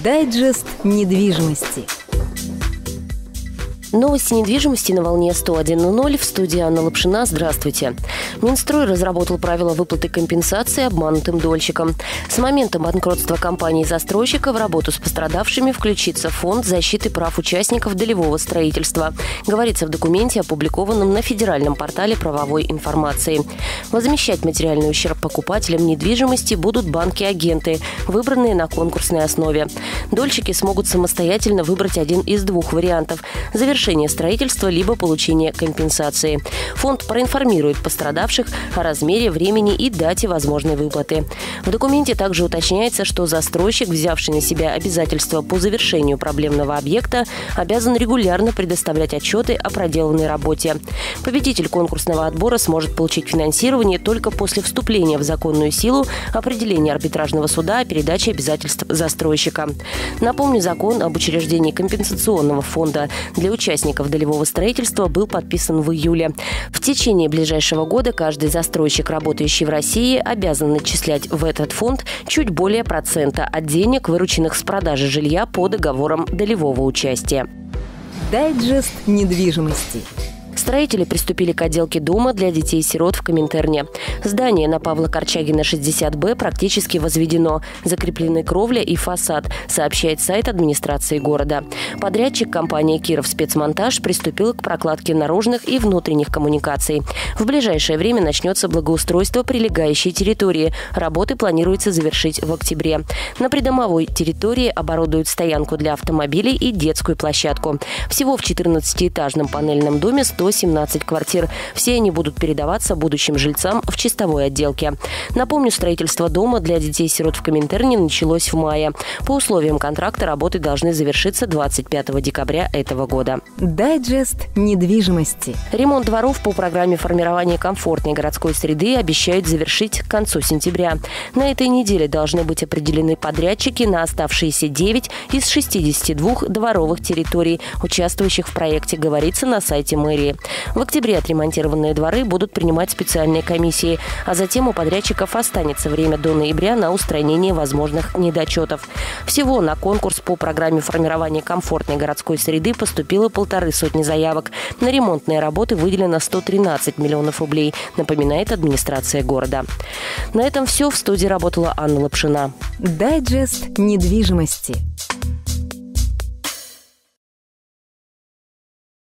Дайджест недвижимости. Новости недвижимости на волне 101.0. В студии Анна Лапшина. Здравствуйте. Минстрой разработал правила выплаты компенсации обманутым дольщикам. С момента банкротства компании-застройщика в работу с пострадавшими включится Фонд защиты прав участников долевого строительства. Говорится в документе, опубликованном на федеральном портале правовой информации. Возмещать материальный ущерб покупателям недвижимости будут банки-агенты, выбранные на конкурсной основе. Дольщики смогут самостоятельно выбрать один из двух вариантов – завершение строительства либо получение компенсации. Фонд проинформирует пострадавших о размере, времени и дате возможной выплаты. В документе также уточняется, что застройщик, взявший на себя обязательства по завершению проблемного объекта, обязан регулярно предоставлять отчеты о проделанной работе. Победитель конкурсного отбора сможет получить финансирование только после вступления в законную силу определения арбитражного суда о передаче обязательств застройщика. Напомню, закон об учреждении компенсационного фонда для участников долевого строительства был подписан в июле. В течение ближайшего года каждый застройщик, работающий в России, обязан начислять в этот фонд чуть более процента от денег, вырученных с продажи жилья по договорам долевого участия. Дайджест недвижимости. Строители приступили к отделке дома для детей-сирот в Коминтерне. Здание на Павла Корчагина, 60Б практически возведено. Закреплены кровля и фасад, сообщает сайт администрации города. Подрядчик, компания «Киров Спецмонтаж», приступила к прокладке наружных и внутренних коммуникаций. В ближайшее время начнется благоустройство прилегающей территории. Работы планируется завершить в октябре. На придомовой территории оборудуют стоянку для автомобилей и детскую площадку. Всего в 14-этажном панельном доме 117 квартир. Все они будут передаваться будущим жильцам в чистовой отделке. Напомню, строительство дома для детей-сирот в Коминтерне началось в мае. По условиям контракта работы должны завершиться 25 декабря этого года. Дайджест недвижимости. Ремонт дворов по программе формирования комфортной городской среды обещают завершить к концу сентября. На этой неделе должны быть определены подрядчики на оставшиеся 9 из 62 дворовых территорий, участвующих в проекте, говорится на сайте мэрии. В октябре отремонтированные дворы будут принимать специальные комиссии, а затем у подрядчиков останется время до ноября на устранение возможных недочетов. Всего на конкурс по программе формирования комфортной городской среды поступило 150 заявок. На ремонтные работы выделено 113 миллионов рублей, напоминает администрация города. На этом все. В студии работала Анна Лапшина. Дайджест недвижимости.